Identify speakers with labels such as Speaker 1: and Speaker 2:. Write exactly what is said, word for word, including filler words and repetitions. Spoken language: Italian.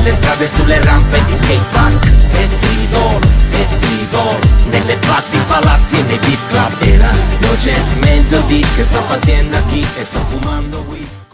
Speaker 1: le strade, sulle rampe di skatepark. E titolo, e titolo, nelle bassi palazzi e nei beat club. Era noche mezzodì che sto facendo qui e sto fumando weed.